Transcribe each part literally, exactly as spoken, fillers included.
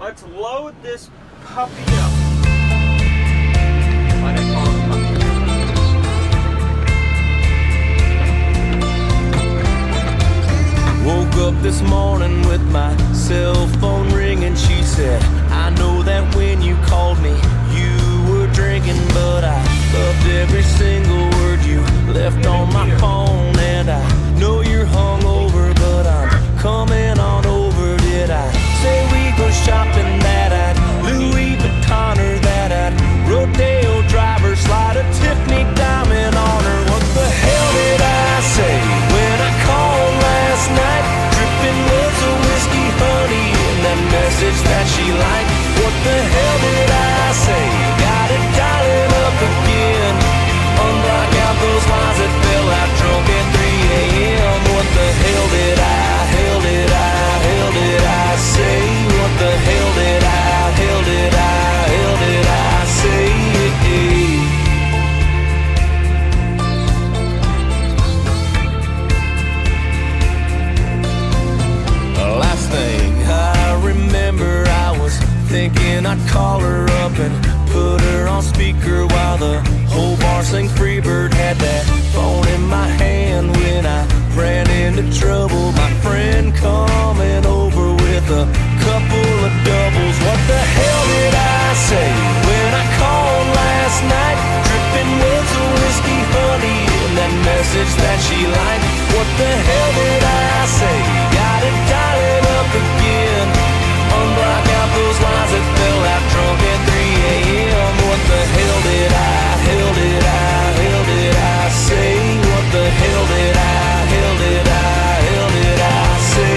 Let's load this puppy up. Why they call it puppy? Woke up this morning with my cell phone ringing. She said, I know that when you called me, you were drinking, but I loved every single word you left on my phone. And I know you're hungover, but I'm coming on over. Did I say we go shopping that at Louis Vuitton, or that at Rodeo Driver, slide a Tiffany diamond on her? What the hell did I say when I called last night? Dripping was a whiskey honey in that message that she liked. What the hell did I say? Gotta dial it up again. Unblock out those lines that fell out drunk at three A M What the hell did I, hell did I, hell did I say? What the hell did I, hell did I, hell did I say? Last thing I remember, I was thinking I'd call her up and put her on speaker while the whole bar sang Freebird. Had that phone in my hand when I ran into trouble. My friend coming over with a couple of doubles. What the hell did I say when I called last night? Dripping was a whiskey honey in that message that she liked. What the hell did I say? Gotta dial it up again. Unblock out those lines that fell out drunk at three A M What the hell did I, hell did I, hell did I say? What the hell did I, hell did I, hell did I say?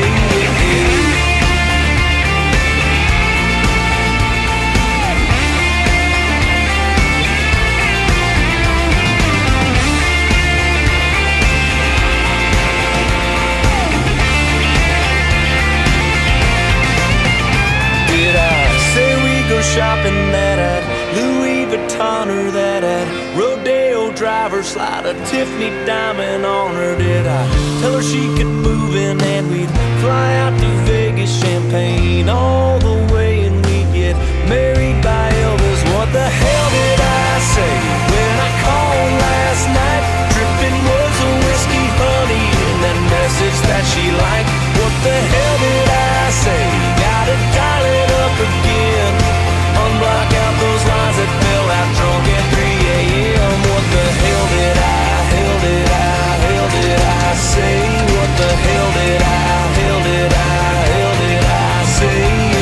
Did I say we go shopping that at Louis Vuitton, or that at Rodeo Driver, slide a Tiffany diamond on her? Did I tell her she could move in and we'd fly out to Vegas, champagne all the way, and we'd get married by Elvis? What the hell did I say when I called last night? Dripping was a whiskey honey in that message that she liked. What the hell did I say? Gotta dial it up again. Unblock out those lines that fell out drunk at three A M What the hell did I, hell did I, hell did I say? What the hell did I, hell did I, hell did I say?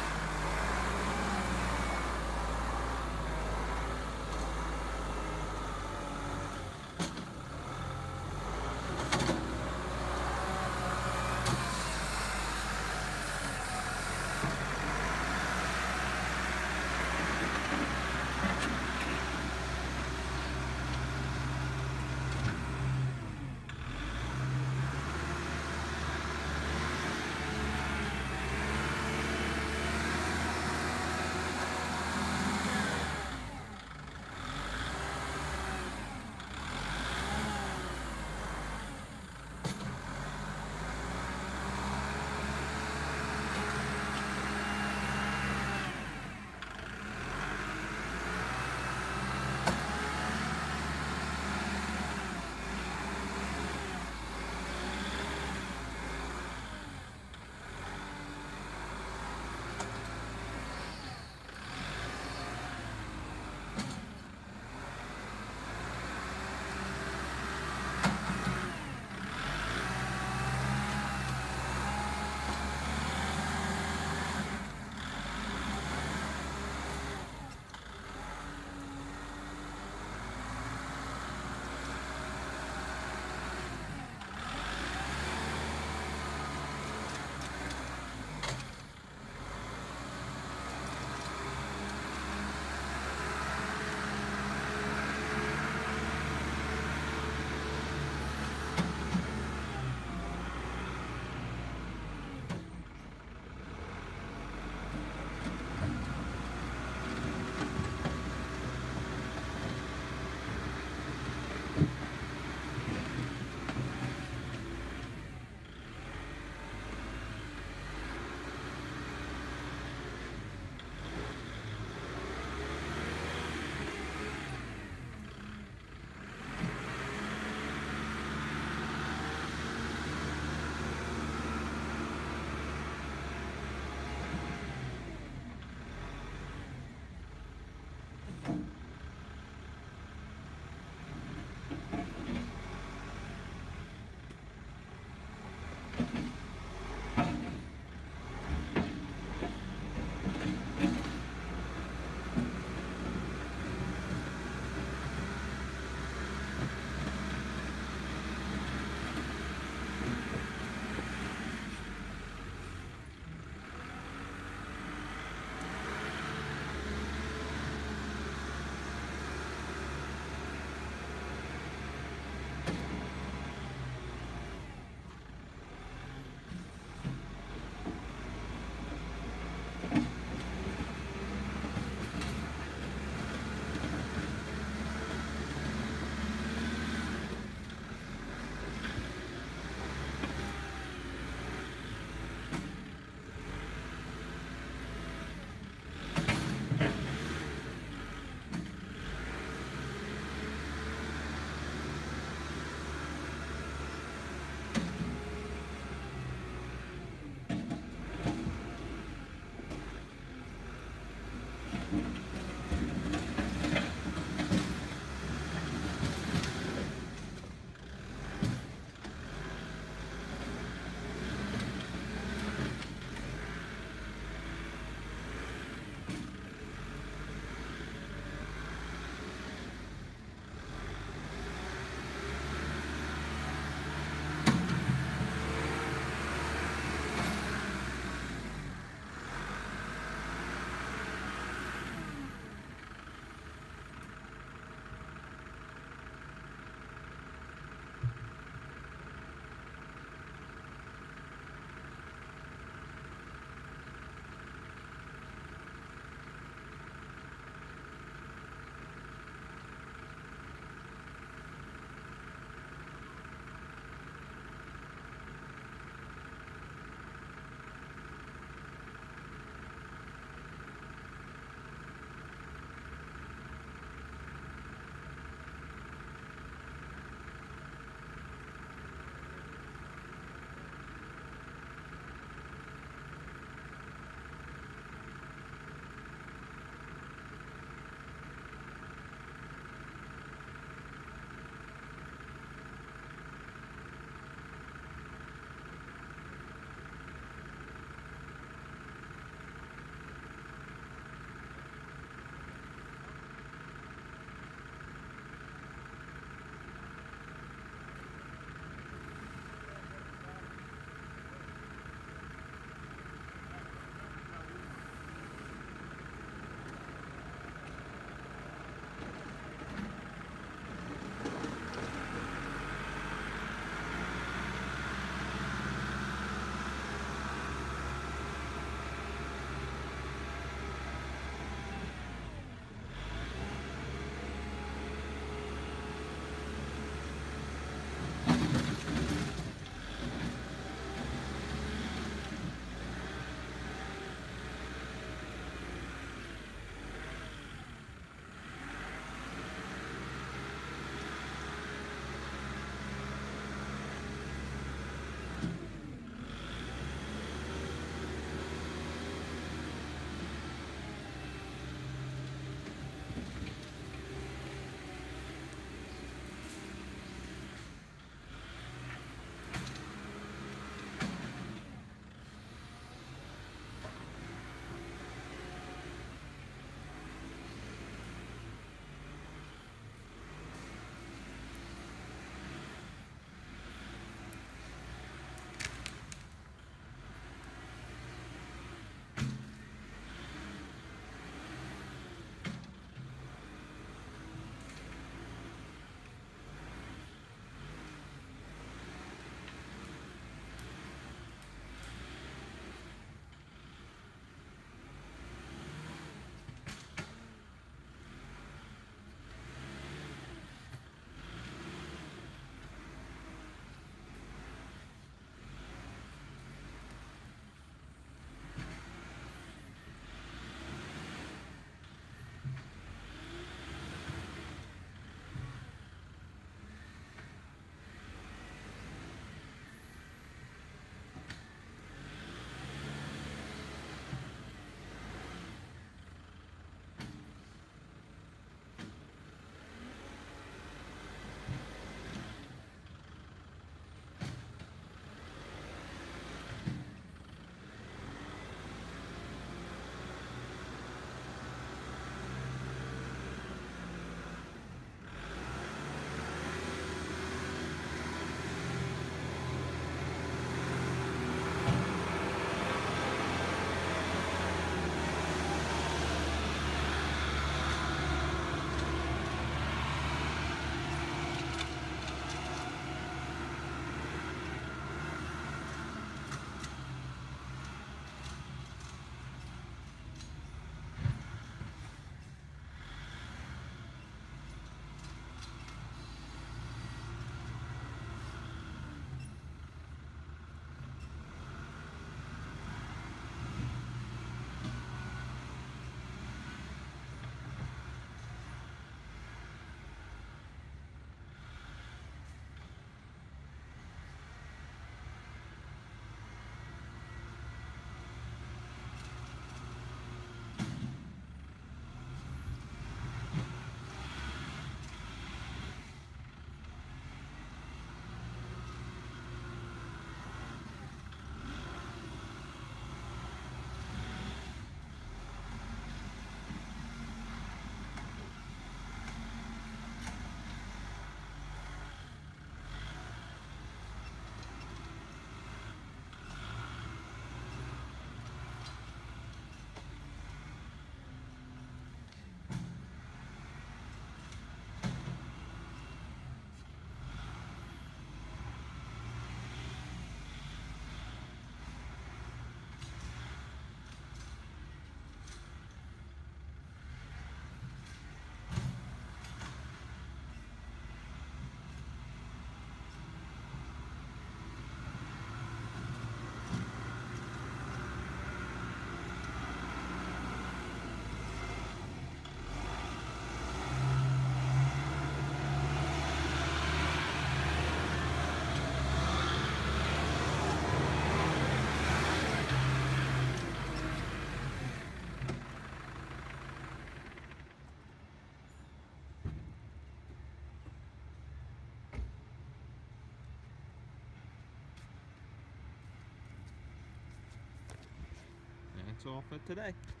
that's all for today.